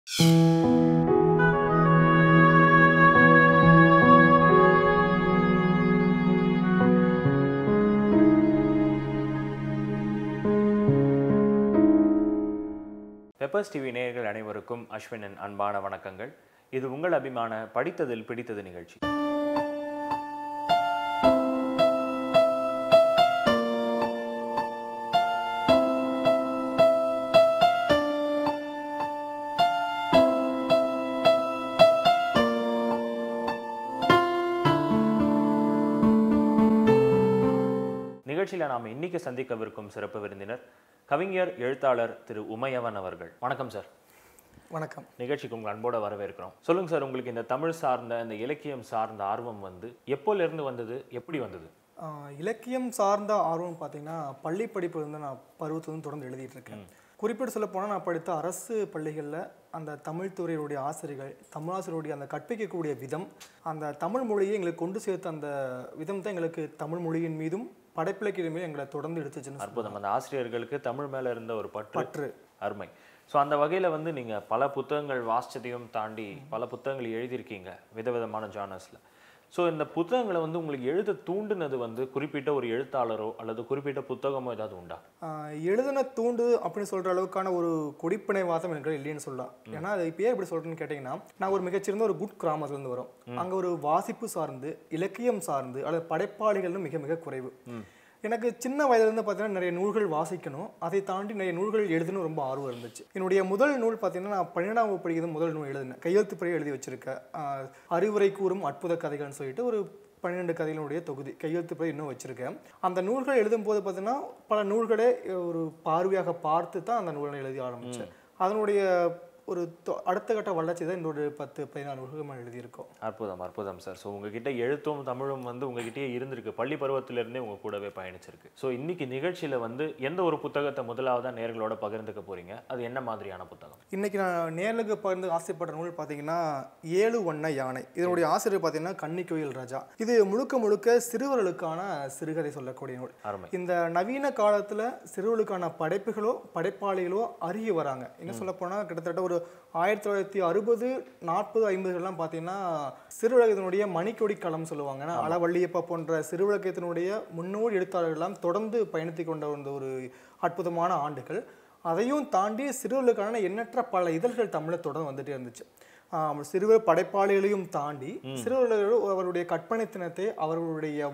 Peppers TV நேயர்கள் அனைவருக்கும் அஸ்வினின் அன்பான வணக்கங்கள். இது உங்கள் அபிமான படித்ததில் பிடித்தது நிகழ்ச்சி. நிகழ்ச்சியில் நாம் இன்னைக்கு சந்திக்கவிருக்கும் சிறப்பு விருந்தினர் கவிஞர் எழுத்தாளர் திரு உமையவன் அவர்கள். வணக்கம் சார். வணக்கம். நிகழ்ச்சிக்கு உங்கள் அன்போட வரவேற்கிறோம். சொல்லுங்க சார், உங்களுக்கு இந்த தமிழ் சார்ந்த இந்த இலக்கியம் சார்ந்த ஆர்வம் எப்போலேருந்து வந்தது, எப்படி வந்தது? இலக்கியம் சார்ந்த ஆர்வம் பார்த்தீங்கன்னா பள்ளி படிப்பு நான் பருவத்திலிருந்து தொடர்ந்து எழுதிட்டு இருக்கேன். குறிப்பிட்டு சொல்ல போனால் நான் படித்த அரசு பள்ளிகளில் அந்த தமிழ் துறையுடைய ஆசிரியர்கள், தமிழாசிரியருடைய அந்த கற்பிக்கக்கூடிய விதம், அந்த தமிழ் மொழியை எங்களுக்கு கொண்டு சேர்த்த அந்த விதம் தான் எங்களுக்கு தமிழ் மொழியின் மீதும் படைப்பிலக்கியம் மீது எங்களை தொடர்ந்து எடுத்துச்சுன்னு. அற்புதம். அந்த ஆசிரியர்களுக்கு தமிழ் மேலே இருந்த ஒரு பற்று அருமை. ஸோ அந்த வகையில் நீங்கள் பல புத்தகங்கள் வாசிச்சதையும் தாண்டி பல புத்தகங்கள் எழுதியிருக்கீங்க விதவிதமான ஜானர்ஸில். ஸோ இந்த புத்தகங்களை உங்களுக்கு எழுத தூண்டுனது குறிப்பிட்ட ஒரு எழுத்தாளரோ அல்லது குறிப்பிட்ட புத்தகமோ ஏதாவது உண்டா? எழுதின தூண்டு அப்படின்னு சொல்கிற அளவுக்கான ஒரு கொடிப்பினைவாதம் எனக்கு இல்லைன்னு சொல்லலாம். ஏன்னா அது இப்போ எப்படி சொல்கிறேன்னு கேட்டிங்கன்னா, நான் ஒரு மிகச்சிறந்த ஒரு குட் கிராமத்துலேருந்து வரோம். அங்கே ஒரு வாசிப்பு சார்ந்து இலக்கியம் சார்ந்து அல்லது படைப்பாளிகள்னு மிக மிக குறைவு. எனக்கு சின்ன வயதுலேருந்து பார்த்தீங்கன்னா நிறைய நூல்கள் வாசிக்கணும், அதை தாண்டி நிறைய நூல்கள் எழுதணும் ரொம்ப ஆர்வம் இருந்துச்சு. என்னுடைய முதல் நூல் பார்த்தீங்கன்னா நான் 12ஆம் வகுப்பு படிக்கிறது முதல் நூல் எழுதினேன். கையெழுத்து பிறையை எழுதி வச்சிருக்கேன். அறிவுரை கூறும் அற்புத கதைகள்னு சொல்லிட்டு ஒரு 12 கதைகளுடைய தொகுதி கையெழுத்து பிறை இன்னும் வச்சிருக்கேன். அந்த நூல்கள் எழுதும் போது பார்த்தீங்கன்னா பல நூல்களே ஒரு பார்வையாக பார்த்து தான் அந்த நூலை எழுதி ஆரம்பித்தேன். அதனுடைய ஒரு அடுத்த கட்ட வளர்ச்சி தான் இன்னொரு 10-14 நூல்கள் எழுதியிருக்கோம். அற்புதம் அற்புதம் சார். ஸோ உங்ககிட்ட எழுத்தும் தமிழும் உங்ககிட்டயே இருந்திருக்கு, பள்ளி பருவத்திலிருந்தே உங்க கூடவே பயணிச்சிருக்கு. ஸோ இன்னைக்கு நிகழ்ச்சியில் எந்த ஒரு புத்தகத்தை முதலாவதாக நேர்களோட பகிர்ந்துக்க போறீங்க, அது என்ன மாதிரியான புத்தகம்? இன்னைக்கு நான் நேர்களுக்கு பகிர்ந்து ஆசைப்பட்ட நூல் பார்த்தீங்கன்னா 7 வண்ண யானை. இதனுடைய ஆசிரியர் பார்த்தீங்கன்னா கன்னிக்கோயில் ராஜா. இது முழுக்க முழுக்க சிறுவர்களுக்கான சிறுகதை சொல்லக்கூடிய நூல். இந்த நவீன காலத்தில் சிறுவர்களுக்கான படைப்புகளோ படைப்பாளிகளோ அருகி வராங்க. என்ன சொல்ல போனால் கிட்டத்தட்ட ஒரு 1960, 40, 50 பார்த்தீங்கன்னா சிறுவிளக்கத்தினுடைய மணிக்கொடி களம் சொல்லுவாங்க. அளவள்ளியப்பா போன்ற சிறுவிளக்கத்தினுடைய முன்னோடி எழுத்தாளர்கள்லாம் தொடர்ந்து பயணித்து கொண்ட ஒரு அற்புதமான ஆண்டுகள். அதையும் தாண்டி சிறுவர்களுக்கான எண்ணற்ற பல இதழ்கள் தமிழில் தொடர்ந்து வந்துட்டே இருந்துச்சு. சிறுவர் படைப்பாளிகளையும் தாண்டி சிறுவர்கள் அவருடைய கற்பனைத்தினத்தை, அவர்களுடைய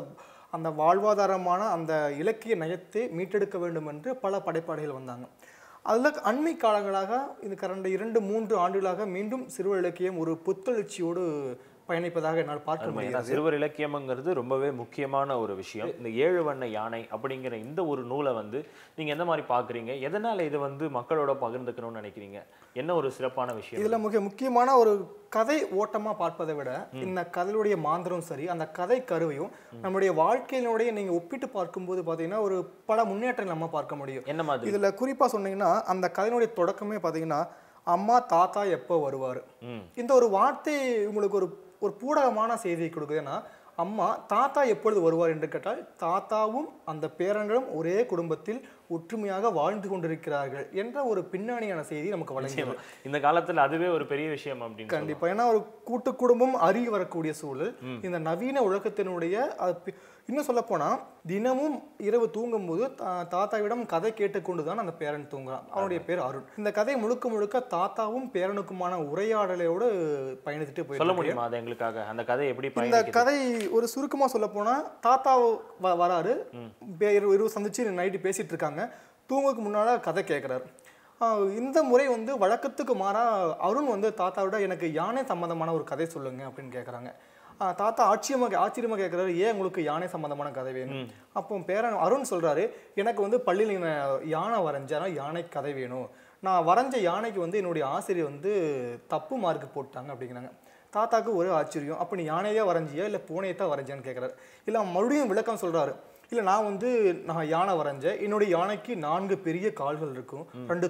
வாழ்வாதாரமான அந்த இலக்கிய நயத்தை மீட்டெடுக்க வேண்டும் என்று பல படைப்பாளிகள் வந்தாங்க. அதில் அண்மை காலங்களாக இது கடந்த 2-3 ஆண்டுகளாக மீண்டும் சிறுவர் இலக்கியம் ஒரு புத்தெழுச்சியோடு பயணிப்பதாக என்னால் பார்க்க முடியும். சிறுவர் இலக்கியம்ங்கிறது ரொம்பவே முக்கியமான ஒரு விஷயம். இந்த 7 வண்ண யானை அப்படிங்கிற இந்த ஒரு நூலை நீங்கள் எந்த மாதிரி பார்க்குறீங்க, எதனால் இது மக்களோட பகிர்ந்துக்கணும்னு நினைக்கிறீங்க, என்ன ஒரு சிறப்பான விஷயம்? இதில் முக்கியமான ஒரு கதை ஓட்டமாக பார்ப்பதை விட இந்த கதையுடைய மாந்திரம் சரி, அந்த கதை கருவையும் நம்முடைய வாழ்க்கையினுடைய நீங்கள் ஒப்பிட்டு பார்க்கும்போது பார்த்தீங்கன்னா ஒரு பல முன்னேற்றங்கள் நம்ம பார்க்க முடியும். என்ன மாதிரி? இதில் குறிப்பாக சொன்னீங்கன்னா அந்த கதையினுடைய தொடக்கமே பார்த்தீங்கன்னா அம்மா தாத்தா எப்போ வருவார், இந்த ஒரு வார்த்தை உங்களுக்கு ஒரு பூடகமான செய்தியை கொடுக்குதுன்னா, அம்மா தாத்தா எப்பொழுது வருவார் என்று கேட்டால் தாத்தாவும் அந்த பேரன்களும் ஒரே குடும்பத்தில் ஒற்றுமையாக வாழ்ந்து கொண்டிருக்கிறார்கள் என்ற ஒரு பின்னணியான செய்தி நமக்கு வழங்கியது. இந்த காலத்தில் அதுவே ஒரு பெரிய விஷயம் அப்படின்னு. கண்டிப்பா. ஏன்னா ஒரு கூட்டு குடும்பம் அருகி வரக்கூடிய சூழல் இந்த நவீன உலகத்தினுடைய. இன்னும் சொல்ல போனா தினமும் இரவு தூங்கும் போது தாத்தாவிடம் கதை கேட்டுக்கொண்டுதான் அந்த பேரன் தூங்குறான். அவனுடைய பேர் அருண். இந்த கதை முழுக்க முழுக்க தாத்தாவும் பேரனுக்குமான உரையாடலோடு பயணித்துட்டு போய் சொல்ல முடியுமா அது எங்களுக்காக? அந்த கதை எப்படி? இந்த கதை ஒரு சுருக்கமா சொல்ல போனா தாத்தா வராரு, இருவர் சந்திச்சு நைட்டு பேசிட்டு இருக்காங்க. தூங்குக்கு முன்னால கதை கேட்கிறாரு. இந்த முறை வழக்கத்துக்கு மாறா அருண் தாத்தாவோட எனக்கு யானை சம்பந்தமான ஒரு கதை சொல்லுங்க அப்படின்னு கேட்குறாங்க. தாத்தா ஆச்சரியமா கேட்குறாரு, ஏன் உங்களுக்கு யானை சம்பந்தமான கதை வேணும்? அப்போ பேரன் அருண் சொல்றாரு, எனக்கு பள்ளியில் யானை வரைஞ்சேன், யானை கதை வேணும். நான் வரைஞ்ச யானைக்கு என்னுடைய ஆசிரியர் தப்பு மார்க் போட்டாங்க அப்படிங்கிறாங்க. தாத்தாவுக்கு ஒரு ஆச்சரியம். அப்போ நீ யானையே வரைஞ்சியா இல்லை பூனையை தான் வரைஞ்சான்னு கேட்குறாரு. இல்லை மறுபடியும் விளக்கம் சொல்கிறாரு. இல்லை நான் யானை வரைஞ்சேன். என்னுடைய யானைக்கு 4 பெரிய கால்கள் இருக்கும்,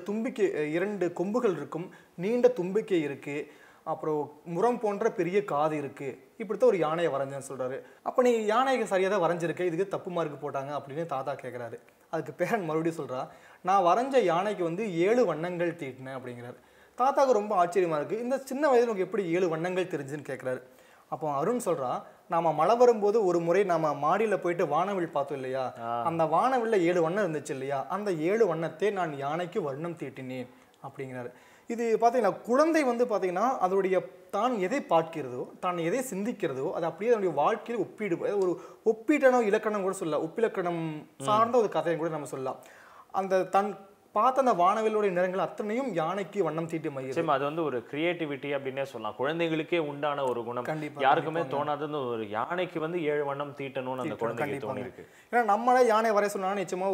2 கொம்புகள் இருக்கும், நீண்ட தும்பிக்கை இருக்குது, அப்புறம் முரம் போன்ற பெரிய காது இருக்குது. இப்படித்தான் ஒரு யானையை வரைஞ்சேன்னு சொல்கிறாரு. அப்போ நீ யானைக்கு சரியாக தான் வரைஞ்சிருக்க, இதுக்கு தப்பு மார்க் போட்டாங்க அப்படின்னு தாத்தா கேட்குறாரு. அதுக்கு பேரன் மறுபடியும் சொல்கிறா, நான் வரைஞ்ச யானைக்கு 7 வண்ணங்கள் தீட்டினேன் அப்படிங்கிறார். தாத்தாவுக்கு ரொம்ப ஆச்சரியமா இருக்கு, இந்த சின்ன வயதில் உனக்கு எப்படி 7 வண்ணங்கள் தெரிஞ்சுன்னு கேட்குறாரு. அப்போ அருண் சொல்றா, நாம மழை வரும்போது ஒரு முறை நாம மாடியில போயிட்டு வானவில் பார்த்தோம் இல்லையா, அந்த வானவில்ல 7 வண்ணம் இருந்துச்சு இல்லையா, அந்த 7 வண்ணத்தை நான் யானைக்கு வர்ணம் தீட்டினேன் அப்படிங்கிறாரு. இது பார்த்தீங்கன்னா குழந்தை வந்து பார்த்தீங்கன்னா அதனுடைய தான் எதை பார்க்கிறதோ, தான் எதை சிந்திக்கிறதோ அது அப்படியே அதனுடைய வாழ்க்கையில் ஒரு ஒப்பீட்டனோ இலக்கணம் கூட சொல்லலாம், ஒப்பிலக்கணம் சார்ந்த ஒரு கதையை கூட நம்ம சொல்லலாம். அந்த தன் பார்த்த அந்த வானவிலுடைய நிறங்கள் அத்தனையும் யானைக்கு வண்ணம் தீட்டி மகிழ்ச்சி. அது வந்து ஒரு கிரியேட்டிவிட்டி அப்படின்னே சொல்லலாம். குழந்தைகளுக்கே உண்டான ஒரு குணம், கண்டிப்பா யாருக்குமே தோணாதது. ஒரு யானைக்கு வந்து 7 வண்ணம் தீட்டணும்னு அந்த குழந்தைக்கு தோணிருக்கு. ஏன்னா நம்மளே யானை வரைய சொன்னா நிச்சயமா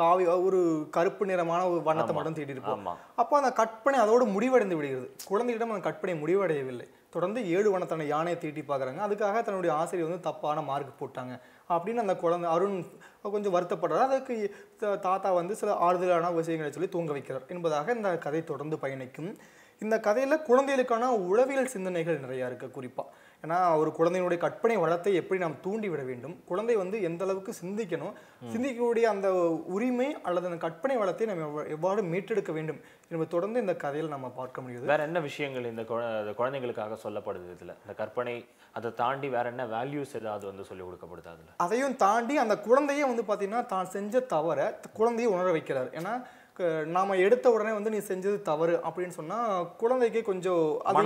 ஒரு கருப்பு நிறமான ஒரு வண்ணத்தை மட்டும் தீட்டி இருப்போம். அப்போ அந்த கற்பனை அதோடு முடிவடைந்து விடுகிறது. குழந்தையிடம் அந்த கற்பனை முடிவடையவில்லை. தொடர்ந்து 7 வண்ணத்தான யானையை தீட்டி பார்க்குறாங்க. அதுக்காக தன்னுடைய ஆசிரியர் வந்து தப்பான மார்க் போட்டாங்க அப்படின்னு அந்த குழந்தை அருண் கொஞ்சம் வருத்தப்படுறாரு. அதுக்கு தாத்தா வந்து சில ஆறுதலான விஷயங்களை சொல்லி தூங்க வைக்கிறார் என்பதாக இந்த கதை தொடர்ந்து பயணிக்கும். இந்த கதையில் குழந்தைகளுக்கான உளவியல் சிந்தனைகள் நிறையா இருக்குது குறிப்பாக. ஏன்னா ஒரு குழந்தையினுடைய கற்பனை வளத்தை எப்படி நாம் தூண்டிவிட வேண்டும், குழந்தை வந்து எந்த அளவுக்கு சிந்திக்கணும், சிந்திக்கக்கூடிய அந்த உரிமை அல்லது அந்த கற்பனை வளத்தை நம்ம எவ்வாறு மீட்டெடுக்க வேண்டும் என்பது தொடர்ந்து இந்த கதையில் நம்ம பார்க்க முடியுது. வேற என்ன விஷயங்கள் இந்த குழந்தைகளுக்காக சொல்லப்படுது இதில்? இந்த கற்பனை அதை தாண்டி வேற என்ன வேல்யூஸ் ஏதாவது வந்து சொல்லிக் கொடுக்கப்படுது அதில்? அதையும் தாண்டி அந்த குழந்தையே வந்து பார்த்தீங்கன்னா தான் செஞ்ச தவறை குழந்தையை உணர வைக்கிறார். ஏன்னா நாம எடுத்த உடனே வந்து நீ செஞ்சது தவறு அப்படின்னு சொன்னா குழந்தைக்கு கொஞ்சம்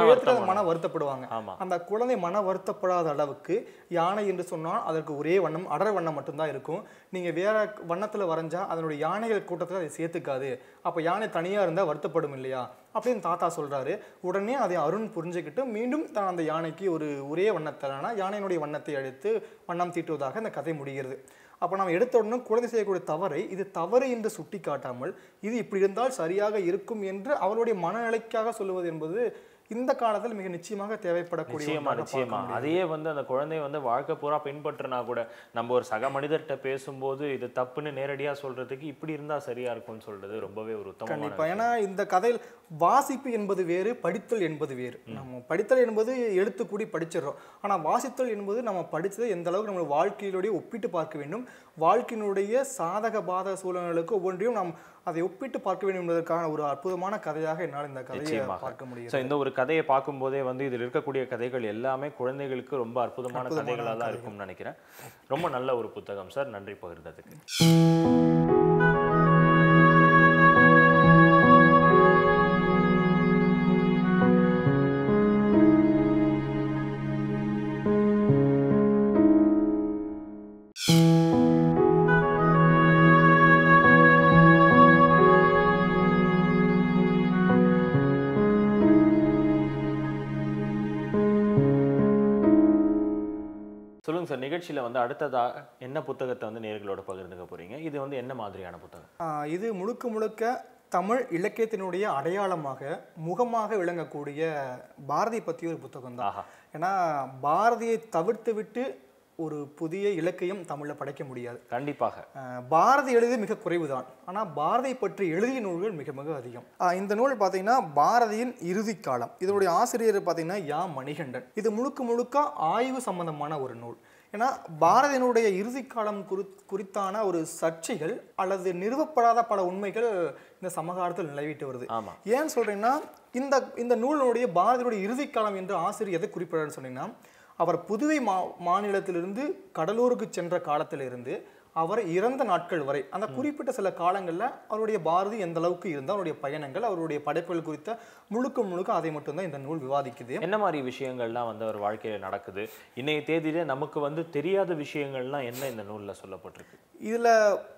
மன வருத்தப்படுவாங்க. அந்த குழந்தை மன வருத்தப்படாத அளவுக்கு யானை என்று சொன்னால் அதற்கு ஒரே வண்ணம், அடர் வண்ணம் மட்டும்தான் இருக்கும். நீங்க வேற வண்ணத்துல வரைஞ்சா அதனுடைய யானைகள் கூட்டத்தில் அதை சேர்த்துக்காது, அப்ப யானை தனியா இருந்தா வருத்தப்படும் இல்லையா அப்படின்னு தாத்தா சொல்றாரு. உடனே அதை அருண் புரிஞ்சுக்கிட்டு மீண்டும் தான் அந்த யானைக்கு ஒரே வண்ணத்திலான யானையினுடைய வண்ணத்தை அடித்து வண்ணம் தீட்டுவதாக அந்த கதை முடிகிறது. அப்போ நம்ம எடுத்த உடனே குழந்தை செய்யக்கூடிய தவறை இது தவறு என்று சுட்டி காட்டாமல் இது இப்படி இருந்தால் சரியாக இருக்கும் என்று அவருடைய மனநிலைக்காக சொல்லுவது என்பது இந்த காலத்தில் மிக நிச்சயமாக தேவைப்படக்கூடிய. நிச்சயமா அதையே வந்து அந்த குழந்தை வந்து வாழ்க்கை பூரா பின்பற்றினா கூட நம்ம ஒரு சக மனிதர்கிட்ட பேசும்போது இது தப்புன்னு நேரடியாக சொல்றதுக்கு இப்படி இருந்தா சரியா இருக்கும்னு சொல்றது ரொம்பவே ஒரு உத்தமமான. கண்டிப்பா. ஏன்னா இந்த கதையில் வாசிப்பு என்பது வேறு, படித்தல் என்பது வேறு. நம்ம படித்தல் என்பது எழுத்து கூடி படிச்சிடறோம். ஆனா வாசித்தல் என்பது நம்ம படித்ததை எந்த அளவுக்கு நம்ம வாழ்க்கையினுடைய ஒப்பிட்டு பார்க்க வேண்டும், வாழ்க்கையினுடைய சாதக பாதக சூழல்களுக்கு ஒவ்வொன்றையும் நாம் அதை ஒப்பிட்டு பார்க்க வேண்டும் என்பதற்கான ஒரு அற்புதமான கதையாக என்னால் இந்த கதையை பார்க்க முடியும். இந்த ஒரு கதையை பார்க்கும்போதே வந்து இதில் இருக்கக்கூடிய கதைகள் எல்லாமே குழந்தைகளுக்கு ரொம்ப அற்புதமான கதைகளாக தான் இருக்கும்னு நினைக்கிறேன். ரொம்ப நல்ல ஒரு புத்தகம் சார், நன்றி பகிர்ந்ததுக்கு. சொல்லுங்க சார், நிகழ்ச்சியில் வந்து அடுத்ததா என்ன புத்தகத்தை வந்து நேயர்களோட பகிர்ந்துக்க போறீங்க? இது வந்து என்ன மாதிரியான புத்தகம்? இது முழுக்க தமிழ் இலக்கியத்தினுடைய அடையாளமாக முகமாக விளங்கக்கூடிய பாரதி பற்றிய ஒரு புத்தகம் தான். ஏன்னா பாரதியை தவிர்த்து விட்டு ஒரு புதிய இலக்கியம் தமிழில் படைக்க முடியாது. கண்டிப்பாக பாரதி எழுதிய மிக குறைவு தான், ஆனால் பாரதியை பற்றி எழுதிய நூல்கள் மிக மிக அதிகம். இந்த நூல் பார்த்தீங்கன்னா பாரதியின் இறுதி காலம். இதனுடைய ஆசிரியர் பார்த்தீங்கன்னா யா மணிகண்டன். இது முழுக்க ஆய்வு சம்பந்தமான ஒரு நூல். ஏன்னா பாரதியினுடைய இறுதி காலம் குறித்தான ஒரு சர்ச்சைகள் அல்லது நிறுவப்படாத பல உண்மைகள் இந்த சமகாலத்தில் நிலவிட்டு வருது. ஏன்னு சொல்றீங்கன்னா இந்த நூலினுடைய பாரதியுடைய இறுதி காலம் என்று ஆசிரியர் எதை குறிப்பிடாருன்னு சொன்னீங்கன்னா, அவர் புதுவை மாநிலத்திலிருந்து கடலூருக்கு சென்ற காலத்திலிருந்து அவர் இறந்த நாட்கள் வரை அந்த குறிப்பிட்ட சில காலங்களில் அவருடைய பாரதி எந்த அளவுக்கு இருந்தால் அவருடைய பயணங்கள், அவருடைய படைப்புகள் குறித்த முழுக்க அதை மட்டும்தான் இந்த நூல் விவாதிக்குது. என்ன மாதிரி விஷயங்கள்லாம் வந்து அவர் வாழ்க்கையில் நடக்குது, இன்னைய தேதியில நமக்கு வந்து தெரியாத விஷயங்கள்லாம் என்ன இந்த நூலில் சொல்லப்பட்டிருக்கு? இதில்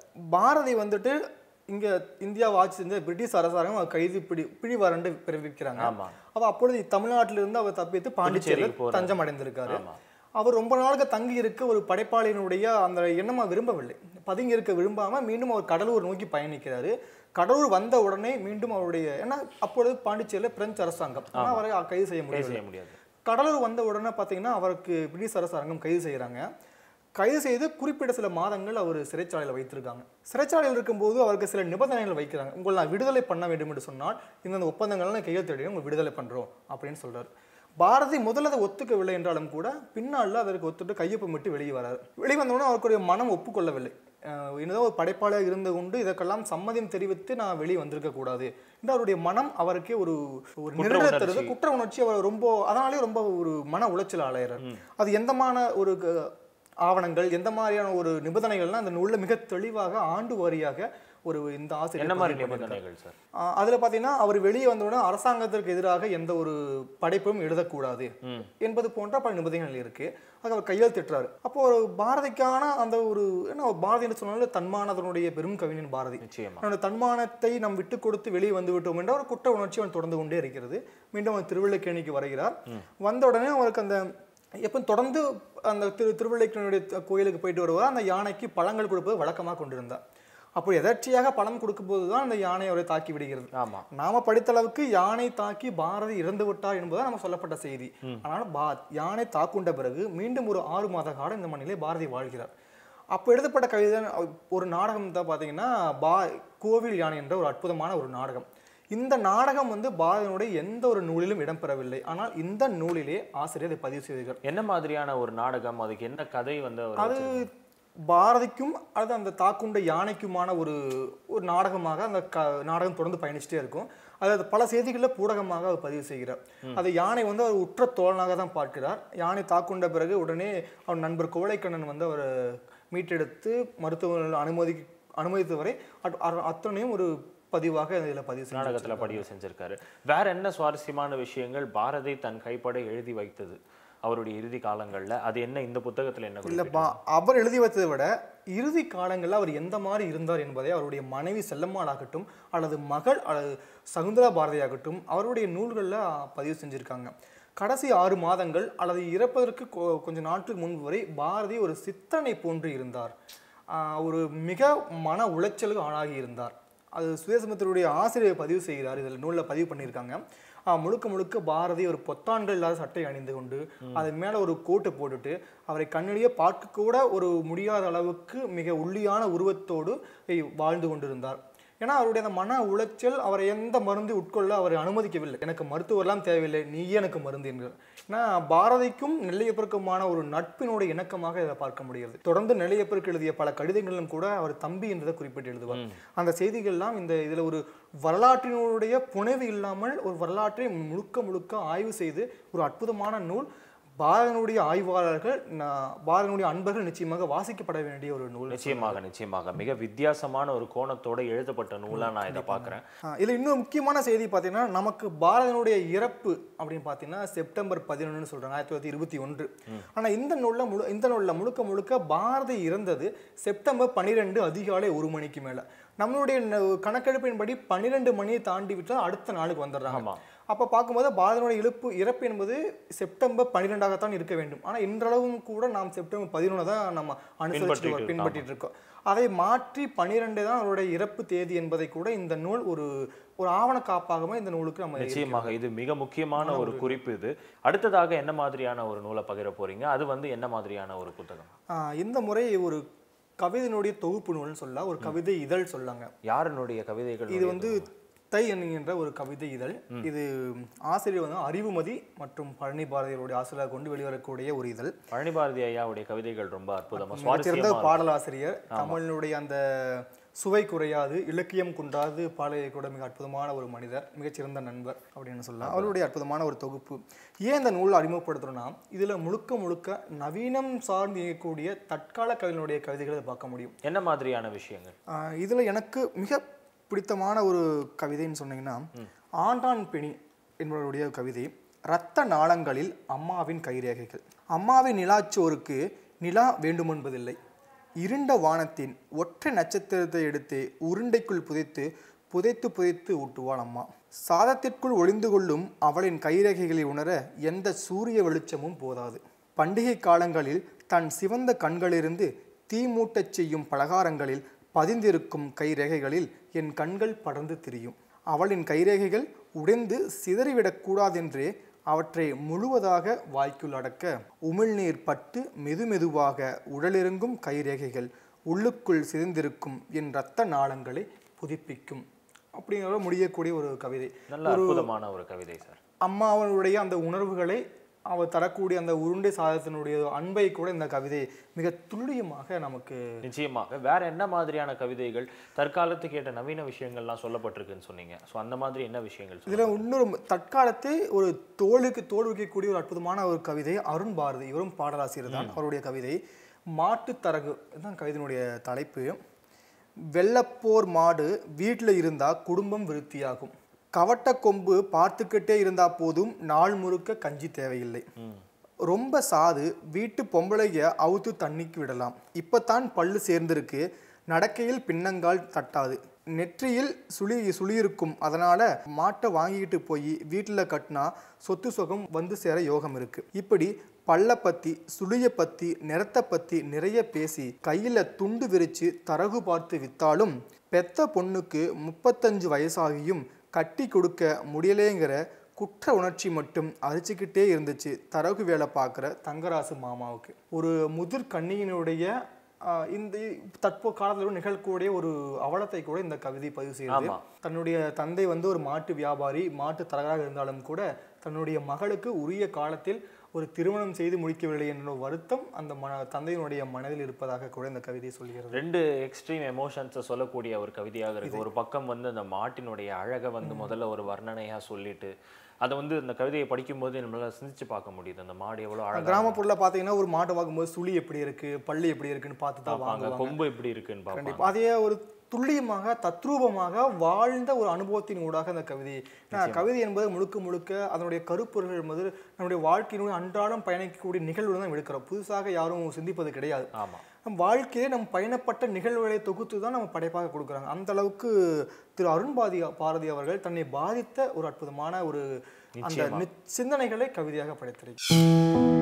பாரதி வந்துட்டு இங்கே இந்தியாவை ஆட்சி செஞ்ச பிரிட்டிஷ் அரசாங்கம் கைது பிடிவாரண்டு பிறப்பிக்கிறாங்க. அப்போ அப்பொழுது தமிழ்நாட்டிலிருந்து அவர் தப்பித்து பாண்டிச்சேரியில் தஞ்சம் அடைந்திருக்காரு. அவர் ரொம்ப நாளுக்கு தங்கி இருக்க ஒரு படைப்பாளியினுடைய அந்த எண்ணமாக விரும்பவில்லை, பதுங்கி இருக்க விரும்பாம மீண்டும் அவர் கடலூர் நோக்கி பயணிக்கிறாரு. கடலூர் வந்த உடனே மீண்டும் அவருடைய, ஏன்னா அப்பொழுது பாண்டிச்சேரியில் பிரெஞ்சு அரசாங்கம் அவரை கைது செய்ய முடியாது. கடலூர் வந்த உடனே பார்த்தீங்கன்னா அவருக்கு பிரிட்டிஷ் அரசாங்கம் கைது செய்கிறாங்க. கைது செய்து குறிப்பிட்ட சில மாதங்கள் அவர் சிறைச்சாலையில் வைத்திருக்காங்க. சிறைச்சாலையில் இருக்கும்போது அவருக்கு சில நிபந்தனைகள் வைக்கிறாங்க. உங்களை நான் விடுதலை பண்ண வேண்டும் என்று சொன்னால் இந்த ஒப்பந்தங்கள்லாம் கையெழுத்திட உங்களை விடுதலை பண்ணுறோம் அப்படின்னு சொல்கிறார். பாரதி முதல்ல அதை ஒத்துக்கவில்லை என்றாலும் கூட பின்னால் அதற்கு ஒத்துட்டு கையொப்பமிட்டு வெளியே வராரு. வெளியே வந்தவுடனே அவருடைய மனம் ஒப்புக்கொள்ளவில்லை. என்னதான் ஒரு படைப்பாளர் இருந்து கொண்டு இதற்கெல்லாம் சம்மதம் தெரிவித்து நான் வெளியே வந்திருக்க கூடாது என்று அவருடைய மனம் அவருக்கே ஒரு நிறைவேற தருது. குற்ற உணர்ச்சி அவர் ரொம்ப அதனாலே ரொம்ப ஒரு மன உளைச்சல் ஆளையறார். அது எந்தமான ஒரு ஆவணங்கள் எந்த மாதிரியான ஒரு நிபந்தனைகள்லாம் அந்த நூலில் மிக தெளிவாக ஆண்டு வாரியாக ஒரு இந்த ஆசிரியர் என்ன மாதிரி நிபந்தனைகள் சார்? அதுல பாத்தீங்கன்னா அவர் வெளியே வந்தவுடனே அரசாங்கத்திற்கு எதிராக எந்த ஒரு படைப்பும் எழுதக்கூடாது என்பது போன்ற பல நிபந்தனைகள் இருக்கு. அது அவர் கையெழுத்திட்டுறாரு. அப்போ ஒரு பாரதிக்கான அந்த ஒரு என்ன பாரதி என்று சொன்னாலும் தன்மானதனுடைய பெரும் கவிஞன் பாரதி. அவனுடைய தன்மானத்தை நாம் விட்டு கொடுத்து வெளியே வந்து விட்டோம் என்ற ஒரு குற்ற உணர்ச்சி அவன் தொடர்ந்து கொண்டே இருக்கிறது. மீண்டும் அவர் திருவள்ளுக்கேணிக்கு வருகிறார். வந்த உடனே அவருக்கு அந்த எப்போ தொடர்ந்து அந்த திருவள்ளுக்கேணியுடைய கோயிலுக்கு போயிட்டு வருவார். அந்த யானைக்கு பழங்கள் கொடுப்பது வழக்கமாக கொண்டிருந்தார். அப்போ எதர்ச்சியாக பழம் கொடுக்கும் போதுதான் அந்த யானை அவரை தாக்கி விடுகிறது. நாம படித்த அளவுக்கு யானை தாக்கி பாரதி இறந்து விட்டார் என்பதுதான் நம்ம சொல்லப்பட்ட செய்தி. ஆனால் யானை தாக்குண்ட பிறகு மீண்டும் ஒரு 6 மாத காலம் இந்த மண்ணிலே பாரதி வாழ்கிறார். அப்போ எழுதப்பட்ட கவிதை ஒரு நாடகம் தான் பார்த்தீங்கன்னா கோவில் யானை என்ற ஒரு அற்புதமான ஒரு நாடகம். இந்த நாடகம் பாரதியினுடைய எந்த ஒரு நூலிலும் இடம்பெறவில்லை. ஆனால் இந்த நூலிலே ஆசிரியர் அதை பதிவு செய்தார். என்ன மாதிரியான ஒரு நாடகம், அதுக்கு என்ன கதை அது பாரதிக்கும் அல்லது அந்த தாக்குண்ட யானைக்குமான ஒரு நாடகமாக அந்த நாடகம் தொடர்ந்து பயணிச்சுட்டே இருக்கும். அதாவது பல செய்திகளில் பூடகமாக அவர் பதிவு செய்கிறார். அது யானை அவர் உற்ற தோழனாக தான் பார்க்கிறார். யானை தாக்குண்ட பிறகு உடனே அவர் நண்பர் கோழைக்கண்ணன் அவர் மீட்டெடுத்து மருத்துவர்கள் அனுமதித்து வரை அத்தனையும் ஒரு பதிவாக இதில் நாடகத்தில் பதிவு செஞ்சிருக்காரு. வேற என்ன சுவாரஸ்யமான விஷயங்கள் பாரதி தன் கைப்பட எழுதி வைத்தது அவருடைய இறுதி காலங்களில்? அது என்ன இந்த புத்தகத்தில் என்ன இல்லைப்பா, அவர் எழுதி வைத்ததை விட இறுதி காலங்களில் அவர் எந்த மாதிரி இருந்தார் என்பதை அவருடைய மனைவி செல்லம்மாளாகட்டும் அல்லது மகள் அல்லது சகுந்தரா பாரதியாகட்டும் அவருடைய நூல்களில் பதிவு செஞ்சுருக்காங்க. கடைசி 6 மாதங்கள் அல்லது இறப்பதற்கு கொஞ்சம் நாட்களுக்கு முன்பு வரை பாரதி ஒரு சித்தனை போன்று இருந்தார். ஒரு மிக மன உளைச்சலுக்கு ஆளாகி இருந்தார். அது சுயசமத்தினுடைய ஆசிரியர் பதிவு செய்கிறார். இதில் நூலில் பதிவு பண்ணியிருக்காங்க. முழுக்க முழுக்க பாரதி ஒரு பொத்தான்கள் இல்லாத சட்டை அணிந்து கொண்டு அது மேலே ஒரு கோட்டை போட்டுட்டு அவரை கண்ணிலேயே பார்க்க கூட ஒரு முடியாத அளவுக்கு மிக ஒல்லியான உருவத்தோடு வாழ்ந்து கொண்டிருந்தார். ஏன்னா அவருடைய அந்த மன உளைச்சல் அவரை எந்த மருந்து உட்கொள்ள அவரை அனுமதிக்கவில்லை. எனக்கு மருத்துவரெல்லாம் தேவையில்லை, நீயே எனக்கு மருந்து என்கிறார். ஏன்னா பாரதிக்கும் நெல்லையப்பருக்குமான ஒரு நட்பினுடைய இணக்கமாக இதை பார்க்க முடிகிறது. தொடர்ந்து நெல்லையப்பருக்கு எழுதிய பல கடிதங்களிலும் கூட அவர் தம்பி என்றதை குறிப்பிட்டு எழுதுவார். அந்த செய்திகள்லாம் இதில் ஒரு வரலாற்றினுடைய புனைவு இல்லாமல் ஒரு வரலாற்றை முழுக்க முழுக்க ஆய்வு செய்து ஒரு அற்புதமான நூல். பாரதியினுடைய ஆய்வாளர்கள் பாரதியினுடைய அன்பர்கள் நிச்சயமாக வாசிக்கப்பட வேண்டிய ஒரு நூல். நிச்சயமாக மிக வித்தியாசமான ஒரு கோணத்தோட எழுதப்பட்ட நூலா நான் இதை பார்க்குறேன். இதில் இன்னும் முக்கியமான செய்தி பார்த்தீங்கன்னா நமக்கு பாரதியினுடைய இறப்பு அப்படின்னு பார்த்தீங்கன்னா செப்டம்பர் 11 சொல்றாங்க 1921. ஆனால் இந்த நூலில் முழுக்க முழுக்க பாரதி இறந்தது செப்டம்பர் 12 அதிகாலை 1 மணிக்கு மேலே. நம்மளுடைய கணக்கெடுப்பின்படி 12 மணியை தாண்டி விட்டால் அடுத்த நாளுக்கு வந்துடுறாங்க. அப்போ பார்க்கும்போது பாரதியினுடைய இறப்பு என்பது செப்டம்பர் 12ஆகத்தான் இருக்க வேண்டும். ஆனால் இன்றளவும் கூட நாம் செப்டம்பர் 11 தான் நம்ம பின்பற்றிட்டு இருக்கோம். அதை மாற்றி 12 தான் அவருடைய இறப்பு தேதி என்பதை கூட இந்த நூல் ஒரு ஆவண காப்பாகவே இந்த நூலுக்கு நம்ம நிச்சயமாக இது மிக முக்கியமான ஒரு குறிப்பு. இது அடுத்ததாக என்ன மாதிரியான ஒரு நூலை பகிர போறீங்க? அது என்ன மாதிரியான ஒரு புத்தகம்? இந்த முறை ஒரு கவிதையினுடைய தொகுப்பு நூல்னு சொல்லலாம், ஒரு கவிதை இதழ் சொல்லாங்க. யாருடைய கவிதைகள்? இது தை என்கின்ற ஒரு கவிதை இதழ். இது ஆசிரியர் அறிவுமதி மற்றும் பழனி பாரதியோடைய ஆசிரியர் கொண்டு வெளிவரக்கூடிய ஒரு இதழ். பழனி பாரதி ஐயாவுடைய கவிதைகள் ரொம்ப அற்புதமா சிறந்த பாடலாசிரியர். தமிழினுடைய அந்த சுவை குறையாது, இலக்கியம் குன்றாது பாடலை கூட மிக அற்புதமான ஒரு மனிதர், மிகச்சிறந்த நண்பர் அப்படின்னு சொல்லலாம். அவருடைய அற்புதமான ஒரு தொகுப்பு. ஏன் இந்த நூலை அறிமுகப்படுத்துறோம்னா இதில் முழுக்க முழுக்க நவீனம் சார்ந்து இயக்கக்கூடிய தற்கால கவிஞனுடைய கவிதைகளை பார்க்க முடியும். என்ன மாதிரியான விஷயங்கள்? இதில் எனக்கு மிக பிடித்தமான ஒரு கவிதைன்னு சொன்னீங்கன்னா ஆண்டான் பெணி என்பவருடைய கவிதை. இரத்த நாளங்களில் அம்மாவின் கைரேகைகள். அம்மாவின் நிலாச்சோருக்கு நிலா வேண்டுமென்பதில்லை. இருண்ட வானத்தின் ஒற்றை நட்சத்திரத்தை எடுத்து உருண்டைக்குள் புதைத்து புதைத்து புதைத்து ஊட்டுவாள் அம்மா. சாதத்திற்குள் ஒளிந்து கொள்ளும் அவளின் கைரேகைகளை உணர எந்த சூரிய வெளிச்சமும் போதாது. பண்டிகை காலங்களில் தன் சிவந்த கண்களிலிருந்து தீமூட்டச் செய்யும் பலகாரங்களில் பதிந்திருக்கும் கைரேகைகளில் என் கண்கள் படர்ந்து திரியும். அவளின் கைரேகைகள் உடைந்து சிதறிவிடக்கூடாதென்றே அவற்றை முழுவதாக வாய்க்குள் அடக்க உமிழ்நீர் பட்டு மெதுமெதுவாக உடலிறங்கும் கைரேகைகள் உள்ளுக்குள் சிதைந்திருக்கும் என் இரத்த நாளங்களை புதுப்பிக்கும் அப்படிங்கிற முடியக்கூடிய ஒரு கவிதை. நல்ல அற்புதமான ஒரு கவிதை சார். அம்மாவனுடைய அந்த உணர்வுகளை அவர் தரக்கூடிய அந்த உருண்டை சாதத்தினுடைய அன்பை கூட இந்த கவிதை மிக துல்லியமாக நமக்கு. நிச்சயமாக. வேற என்ன மாதிரியான கவிதைகள் தற்காலத்துக்கு ஏற்ற நவீன விஷயங்கள்லாம் சொல்லப்பட்டிருக்குன்னு சொன்னீங்க. ஸோ அந்த மாதிரி என்ன விஷயங்கள்? இதுல இன்னொரு தற்காலத்தை ஒரு தோளுக்கு தோல் வைக்கக்கூடிய ஒரு அற்புதமான ஒரு கவிதை அருண் பாரதி. இவரும் பாடலாசிரியர் தான். அவருடைய கவிதை மாட்டுத்தரகு தான் கவிதையினுடைய தலைப்பு. வெள்ளப்போர் மாடு வீட்டில் இருந்தா குடும்பம் விருத்தியாகும். கவட்ட கொம்பு பார்த்துக்கிட்டே இருந்தா போதும் நாள் முழுக்க கஞ்சி தேவையில்லை. ரொம்ப சாது வீட்டு பொம்பளைய அவுத்து தண்ணிக்கு விடலாம். இப்பத்தான் பல்லு சேர்ந்திருக்கு, நடக்கையில் பின்னங்கால் தட்டாது, நெற்றியில் சுழியிருக்கும். அதனால மாட்டை வாங்கிட்டு போய் வீட்டில் கட்டினா சொத்து சுகம் வந்து சேர யோகம் இருக்கு. இப்படி பல்ல பத்தி சுழிய பத்தி நிறத்தை பத்தி நிறைய பேசி கையில துண்டு விரிச்சு தரகு பார்த்து வித்தாலும் பெத்த பொண்ணுக்கு 35 வயசாகியும் கட்டி கொடுக்க முடியலேங்கிற குற்ற உணர்ச்சி மட்டும் அரிச்சுக்கிட்டே இருந்துச்சு தரகு வேலை பார்க்குற தங்கராசு மாமாவுக்கு. ஒரு முதிர் கண்ணியினுடைய இந்த காலத்தில் நிகழக்கூடிய ஒரு அவலத்தை கூட இந்த கவிதை பதிவு செய்யுது. தன்னுடைய தந்தை வந்து ஒரு மாட்டு வியாபாரி, மாட்டு தரகராக இருந்தாலும் கூட தன்னுடைய மகளுக்கு உரிய காலத்தில் ஒரு திருமணம் செய்து முடிக்கவில்லை என்ற வருத்தம் அந்த தந்தையினுடைய மனதில் இருப்பதாக கூட இந்த கவிதை சொல்கிறது. 2 எக்ஸ்ட்ரீம் எமோஷன்ஸை சொல்லக்கூடிய ஒரு கவிதையாக இருக்கு. ஒரு பக்கம் வந்து அந்த மாட்டினுடைய அழகை வந்து முதல்ல ஒரு வர்ணனையா சொல்லிட்டு அதை வந்து இந்த கவிதையை படிக்கும்போது நம்மளால சிந்திச்சு பார்க்க முடியுது. அந்த மாடு எவ்வளவு அழகா. கிராமப்புறத்துல பாத்தீங்கன்னா ஒரு மாட்டை பார்க்கும்போது சுழி எப்படி இருக்கு, பள்ளி எப்படி இருக்குன்னு பார்த்து தான் வாங்குவாங்க, கொம்பு எப்படி இருக்குன்னு பார்ப்பாங்க. அதே ஒரு துல்லியமாக தத்ரூபமாக வாழ்ந்த ஒரு அனுபவத்தின் ஊடாக அந்த கவிதை. கவிதை என்பது முழுக்க முழுக்க அதனுடைய கருப்பொருள்கள் என்பது நம்முடைய வாழ்க்கையினுடைய அன்றாடம் பயணிக்கக்கூடிய நிகழ்வுகள் தான் எடுக்கிறோம். புதுசாக யாரும் சிந்திப்பது கிடையாது. நம் வாழ்க்கையிலே நம் பயணப்பட்ட நிகழ்வுகளை தொகுத்து தான் நம்ம படைப்பாக கொடுக்குறாங்க. அந்த அளவுக்கு திரு அருண் பாரதி அவர்கள் தன்னை பாதித்த ஒரு அற்புதமான ஒரு அந்த சிந்தனைகளை கவிதையாக படைத்திருக்கிறார்.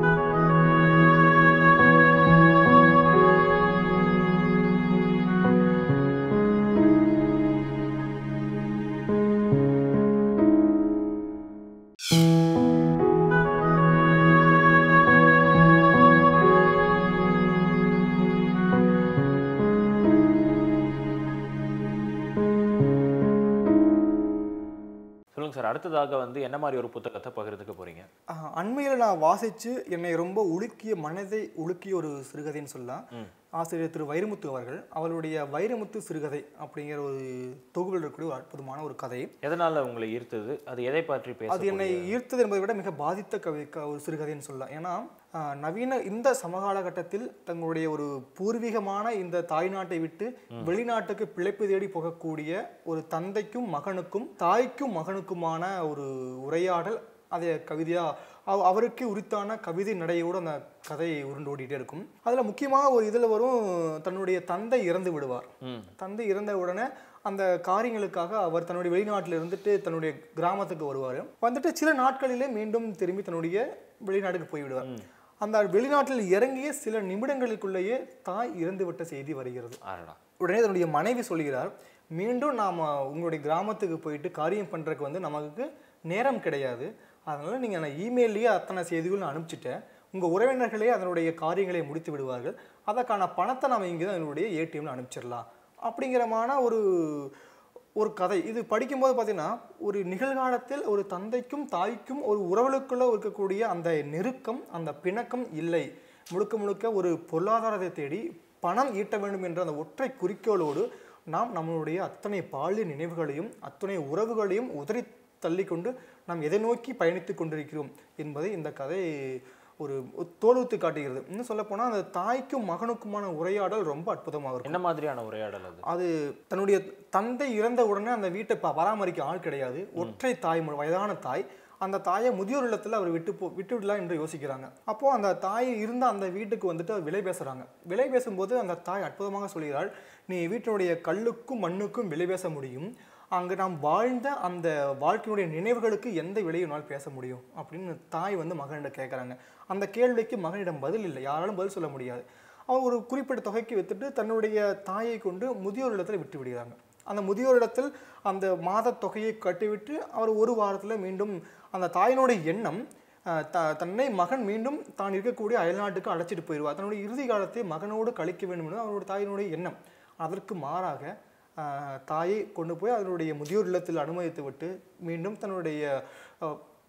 சார், அடுத்ததாக வந்து என்ன மாதிரி ஒரு புத்தகத்தை பகிர்ந்துக்க போறீங்க? அண்மையில் நான் வாசிச்சு என்னை ரொம்ப மனதை உலுக்கிய ஒரு சிறுகதைன்னு சொல்லலாம். ஆசிரியர் திரு வைரமுத்து அவர்கள் அவருடைய வைரமுத்து சிறுகதை அப்படிங்கிற ஒரு தொகுப்பில் இருக்கக்கூடிய ஒரு அற்புதமான ஒரு கதை. எதனால உங்களை ஈர்த்தது? அது எதை பற்றி பேச? அது என்னை ஈர்த்தது என்பதை விட மிக பாதித்த ஒரு சிறுகதைன்னு சொல்லலாம். ஏன்னா நவீன இந்த சமகாலகட்டத்தில் தங்களுடைய ஒரு பூர்வீகமான இந்த தாய்நாட்டை விட்டு வெளிநாட்டுக்கு பிழைப்பு தேடி போகக்கூடிய ஒரு தந்தைக்கும் மகனுக்கும் தாய்க்கும் மகனுக்குமான ஒரு உரையாடல். அதே கவிதையா அவருக்கு உரித்தான கவிதை நடையோடு அந்த கதை உருண்டு ஓடிட்டே இருக்கும். அதுல முக்கியமாக ஒரு இதுல வரும், தன்னுடைய தந்தை இறந்து விடுவார். தந்தை இறந்த உடனே அந்த காரியங்களுக்காக அவர் தன்னுடைய வெளிநாட்டில் இருந்துட்டு தன்னுடைய கிராமத்துக்கு வருவார். வந்துட்டு சில நாட்களிலே மீண்டும் திரும்பி தன்னுடைய வெளிநாட்டுக்கு போய்விடுவார். அந்த வெளிநாட்டில் இறங்கிய சில நிமிடங்களுக்குள்ளேயே தாய் இறந்துவிட்ட செய்தி வருகிறது. உடனே தன்னுடைய மனைவி சொல்கிறார், மீண்டும் நாம் உங்களுடைய கிராமத்துக்கு போயிட்டு காரியம் பண்றதுக்கு வந்து நமக்கு நேரம் கிடையாது, அதனால நீங்கள் நான் இமெயிலேயே அத்தனை செய்திகள் நான் அனுப்பிச்சிட்டேன், உங்கள் உறவினர்களே அதனுடைய காரியங்களை முடித்து விடுவார்கள், அதற்கான பணத்தை நாம் இங்கே தான் என்னுடைய ஏடிஎம்ல அனுப்பிச்சிடலாம் அப்படிங்கிறமான ஒரு கதை. இது படிக்கும்போது பார்த்தீங்கன்னா ஒரு நிகழ்காலத்தில் ஒரு தந்தைக்கும் தாய்க்கும் ஒரு உறவுகளுக்குள்ள இருக்கக்கூடிய அந்த நெருக்கம், அந்த பிணக்கம் இல்லை. முழுக்க முழுக்க ஒரு பொருளாதாரத்தை தேடி பணம் ஈட்ட வேண்டும் என்ற அந்த ஒற்றை குறிக்கோளோடு நாம் நம்மளுடைய அத்தனை பாலிய நினைவுகளையும் அத்தனை உறவுகளையும் உதறி தள்ளிக்கொண்டு நாம் எதை நோக்கி பயணித்துக் கொண்டிருக்கிறோம் என்பதை இந்த கதை ஒரு தோலுத்து காட்டுகிறது. இன்னும் சொல்ல போனால் அந்த தாய்க்கும் மகனுக்குமான உரையாடல் ரொம்ப அற்புதமாக இருக்கும். என்ன மாதிரியான உரையாடல் அது? அது தன்னுடைய தந்தை இறந்த உடனே அந்த வீட்டை பராமரிக்க ஆள் கிடையாது. ஒற்றை தாய், வயதான தாய். அந்த தாயை முதியோர் இல்லத்தில் அவர் விட்டு விடலாம் என்று யோசிக்கிறாங்க. அப்போ அந்த தாய் இருந்த அந்த வீட்டுக்கு வந்துட்டு விலை பேசுறாங்க. விலை பேசும்போது அந்த தாய் அற்புதமாக சொல்கிறாள், நீ வீட்டினுடைய கல்லுக்கும் மண்ணுக்கும் விலை பேச முடியும், அங்கே நாம் வாழ்ந்த அந்த வாழ்க்கையினுடைய நினைவுகளுக்கு எந்த விலையினால் பேச முடியும் அப்படின்னு தாய் வந்து மகனிடம் கேட்குறாங்க. அந்த கேள்விக்கு மகனிடம் பதில் இல்லை, யாராலும் பதில் சொல்ல முடியாது. அவர் ஒரு குறிப்பிட்ட தொகைக்கு வித்துட்டு தன்னுடைய தாயை கொண்டு முதியோர் இடத்துல விட்டு விடுகிறாங்க. அந்த முதியோர் இடத்தில் அந்த மாத தொகையை கட்டிவிட்டு அவர் ஒரு வாரத்தில் மீண்டும் அந்த தாயினுடைய எண்ணம் தன்னை மகன் மீண்டும் தான் இருக்கக்கூடிய அயல்நாட்டுக்கு அழைச்சிட்டு போயிடுவார். தன்னுடைய இறுதி காலத்தை மகனோடு கழிக்க வேண்டும் என்று அவருடைய தாயினுடைய எண்ணம். அதற்கு மாறாக தாயை கொண்டு போய் அதனுடைய முதியோர் இல்லத்தில் அனுமதித்து விட்டு மீண்டும் தன்னுடைய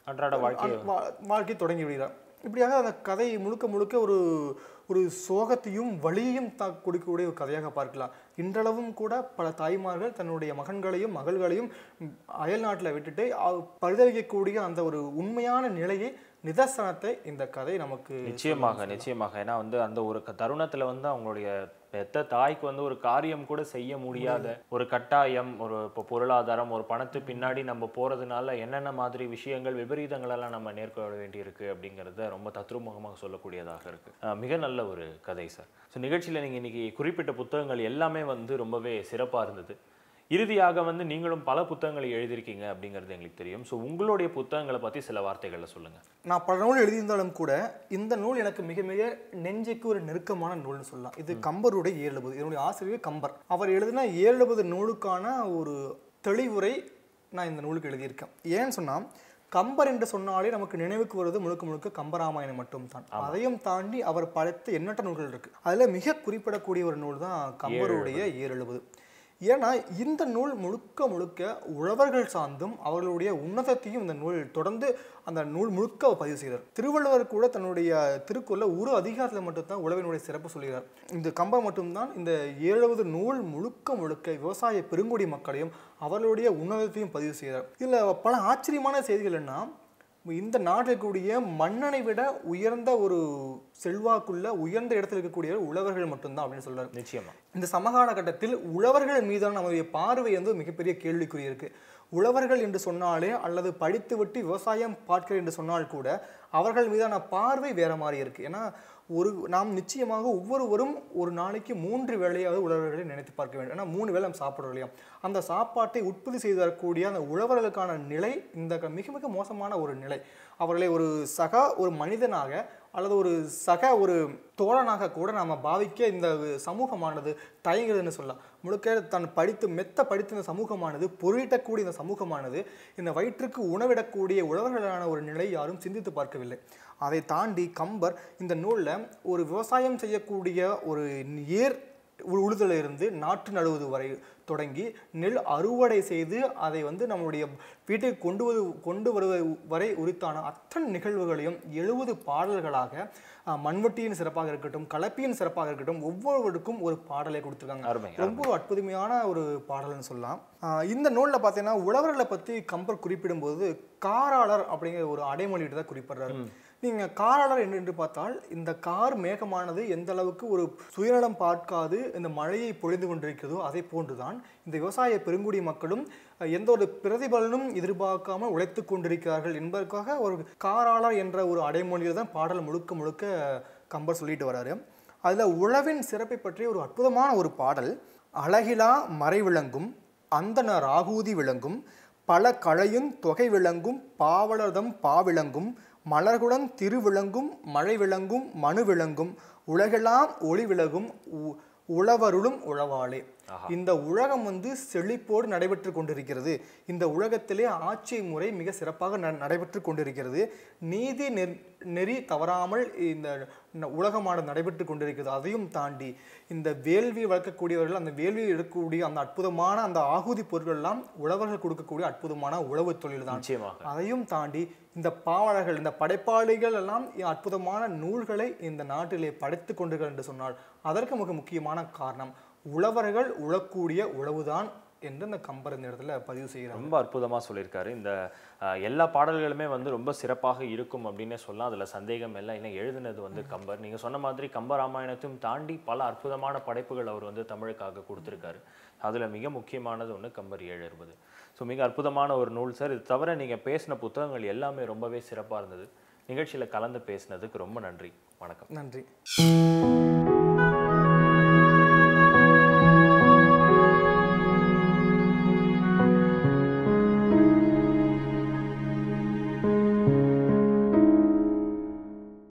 அன்றாட வாழ்க்கை தொடங்கி விடுகிறார். இப்படியாக அந்த கதை முழுக்க முழுக்க ஒரு ஒரு சோகத்தையும் வலியையும் கொடுக்கக்கூடிய ஒரு கதையாக பார்க்கலாம். இன்றளவும் கூட பல தாய்மார்கள் தன்னுடைய மகன்களையும் மகள்களையும் அயல் நாட்டில் விட்டுட்டு பரிதவிக்கக்கூடிய அந்த ஒரு உண்மையான நிலையை நிதர்சனத்தை இந்த கதை நமக்கு நிச்சயமாக. ஏன்னா அந்த ஒரு தருணத்துல அவங்களுடைய பெத்த தாய்க்கு ஒரு காரியம் கூட செய்ய முடியாத ஒரு கட்டாயம், ஒரு பொருளாதாரம், ஒரு பணத்து பின்னாடி நம்ம போறதுனால என்னென்ன மாதிரி விஷயங்கள் விபரீதங்கள் எல்லாம் நம்ம நேர்கொள்ள வேண்டியிருக்கு அப்படிங்கிறத ரொம்ப தத்ரூபமாக சொல்லக்கூடியதாக இருக்கு. மிக நல்ல ஒரு கதை சார். ஸோ நிகழ்ச்சியில நீங்க இன்னைக்கு குறிப்பிட்ட புத்தகங்கள் எல்லாமே ரொம்பவே சிறப்பா இருந்தது. இறுதியாக நீங்களும் பல புத்தகங்களை எழுதியிருக்கீங்க அப்படிங்கிறது எங்களுக்கு தெரியும். ஸோ உங்களுடைய புத்தகங்களை பற்றி சில வார்த்தைகளை சொல்லுங்கள். நான் பல நூல் எழுதியிருந்தாலும் கூட இந்த நூல் எனக்கு மிக மிக நெஞ்சுக்கு ஒரு நெருக்கமான நூல்னு சொல்லலாம். இது கம்பருடைய 7 என்னுடைய ஆசிரியர் கம்பர். அவர் எழுதின 7 நூலுக்கான ஒரு தெளிவுரை நான் இந்த நூலுக்கு எழுதியிருக்கேன். ஏன்னு சொன்னால் கம்பர் என்று சொன்னாலே நமக்கு நினைவுக்கு வருவது முழுக்க முழுக்க கம்பராமாயணம் மட்டும்தான். அதையும் தாண்டி அவர் படைத்த எண்ணற்ற நூல்கள் இருக்கு. அதில் மிக குறிப்பிடக்கூடிய ஒரு நூல் தான் கம்பருடைய 7. ஏன்னா இந்த நூல் முழுக்க முழுக்க உழவர்கள் சார்ந்தும் அவர்களுடைய உன்னதத்தையும் இந்த நூல் தொடர்ந்து அந்த நூல் முழுக்க பதிவு செய்தார். திருவள்ளுவர் கூட தன்னுடைய திருக்குறளில் ஒரு அதிகாரத்தில் மட்டும்தான் உழவினுடைய சிறப்பு சொல்கிறார். இந்த கம்பர் மட்டும்தான் இந்த 7 நூல் முழுக்க முழுக்க விவசாய பெருங்குடி மக்களையும் அவர்களுடைய உன்னதத்தையும் பதிவு செய்தார். இதில் பல ஆச்சரியமான செய்திகள் என்ன, இந்த நாட்டில் இருக்கக்கூடிய மன்னனை விட உயர்ந்த ஒரு செல்வாக்குள்ள உயர்ந்த இடத்துல இருக்கக்கூடிய உழவர்கள் மட்டும்தான் அப்படின்னு சொல்றாரு. நிச்சயமா இந்த சமகால கட்டத்தில் உழவர்கள் மீதான நம்முடைய பார்வை மிகப்பெரிய கேள்விக்குறி இருக்கு. உழவர்கள் என்று சொன்னாலே அல்லது படித்து விட்டு விவசாயம் பார்க்கிறேன் என்று சொன்னால் கூட அவர்கள் மீதான பார்வை வேற மாதிரி இருக்கு. ஏன்னா நாம் நிச்சயமாக ஒவ்வொருவரும் ஒரு நாளைக்கு 3 வேளையாவது உழவர்களை நினைத்து பார்க்க வேண்டும். ஏன்னா 3 வேளை நம்ம சாப்பிட்றோம் இல்லையா, அந்த சாப்பாட்டை உற்பத்தி செய்து தரக்கூடிய அந்த உழவர்களுக்கான நிலை இந்த மிக மிக மோசமான ஒரு நிலை. அவர்களை ஒரு மனிதனாக அல்லது ஒரு தோழனாக கூட நாம் பாவிக்க இந்த சமூகமானது தயங்குதுன்னு சொல்லலாம். முழுக்க மெத்த படித்த இந்த சமூகமானது, பொருளீட்டக்கூடிய இந்த சமூகமானது இந்த வயிற்றுக்கு உணவிடக்கூடிய உழவர்களான ஒரு நிலை யாரும் சிந்தித்து பார்க்கவில்லை. அதை தாண்டி கம்பர் இந்த நூலில் ஒரு விவசாயம் செய்யக்கூடிய ஒரு ஏர் உழுதலிருந்து நாற்று நடுவது வரை தொடங்கி நெல் அறுவடை செய்து அதை நம்மளுடைய வீட்டுக்கு கொண்டு வருவது வரை உரித்தான அத்தனை நிகழ்வுகளையும் 70 பாடல்களாக மண்வெட்டியின் சிறப்பாக இருக்கட்டும், கலப்பியின் சிறப்பாக இருக்கட்டும், ஒவ்வொருவருக்கும் ஒரு பாடலை கொடுத்துருக்காங்க. ரொம்ப ஒரு அற்புதமான ஒரு பாடல்னு சொல்லலாம். இந்த நூலில் பார்த்தீங்கன்னா உழவர்களை பற்றி கம்பர் குறிப்பிடும்போது காராளர் அப்படிங்கிற ஒரு அடைமொழியிட்டு தான் குறிப்பிடுறாரு. நீங்கள் காராளர் என்று பார்த்தால் இந்த கார் மேகமானது எந்த அளவுக்கு ஒரு சுயநலம் பார்க்காது இந்த மழையை பொழிந்து கொண்டிருக்கிறதோ அதை போன்றுதான் இந்த விவசாய பெருங்குடி மக்களும் எந்த ஒரு பிரதிபலனும் எதிர்பார்க்காமல் உழைத்து கொண்டிருக்கிறார்கள் என்பதற்காக ஒரு காராளர் என்ற ஒரு அடைமொழியில் தான் பாடல் முழுக்க முழுக்க கம்பர் சொல்லிட்டு வராரு. அதில் உழவின் சிறப்பை பற்றிய ஒரு அற்புதமான ஒரு பாடல். அழகிலா மறை விளங்கும் அந்தன ராகூதி விளங்கும் பல களையும் தொகை விளங்கும் பாவலர்தம் பாவிளங்கும் மலர்குடன் திருவிளங்கும் மழை விளங்கும் மனு விளங்கும் உலகெல்லாம் ஒளி விலகும் உழவருளும் உழவாளே. இந்த உலகம் செழிப்போடு நடைபெற்று கொண்டிருக்கிறது. இந்த உலகத்திலே ஆட்சி முறை மிக சிறப்பாக நடைபெற்று கொண்டிருக்கிறது. நீதி நெறி தவறாமல் இந்த உலகமானது நடைபெற்று கொண்டிருக்கிறது. அதையும் தாண்டி இந்த வேள்வி வளர்க்கக்கூடியவர்கள் அந்த வேள்வி எடுக்கக்கூடிய அந்த அற்புதமான அந்த ஆகுதி பொருட்கள் எல்லாம் உழவர்கள் கொடுக்கக்கூடிய அற்புதமான உழவு தொழில் தான். அதையும் தாண்டி இந்த பாவலர்கள், இந்த படைப்பாளிகள் எல்லாம் அற்புதமான நூல்களை இந்த நாட்டிலே படைத்து கொண்டிருக்கிறார்கள் என்று சொன்னால் அதற்கு மிக முக்கியமான காரணம் உழவர்கள் உழக்கூடிய உழவுதான் என்று இந்த கம்பர் இந்த இடத்துல பதிவு செய்கிறார். ரொம்ப அற்புதமாக சொல்லியிருக்காரு. இந்த எல்லா பாடல்களுமே ரொம்ப சிறப்பாக இருக்கும் அப்படின்னே சொல்லலாம். அதில் சந்தேகம் இல்லை. இன்னும் எழுதினது கம்பர். நீங்கள் சொன்ன மாதிரி கம்ப ராமாயணத்தையும் தாண்டி பல அற்புதமான படைப்புகள் அவர் தமிழுக்காக கொடுத்துருக்காரு. அதில் மிக முக்கியமானது ஒன்று கம்பர் 7. ஸோ மிக அற்புதமான ஒரு நூல் சார். இது தவிர நீங்கள் பேசின புத்தகங்கள் எல்லாமே ரொம்பவே சிறப்பாக இருந்தது. நிகழ்ச்சியில் கலந்து பேசினதுக்கு ரொம்ப நன்றி. வணக்கம். நன்றி.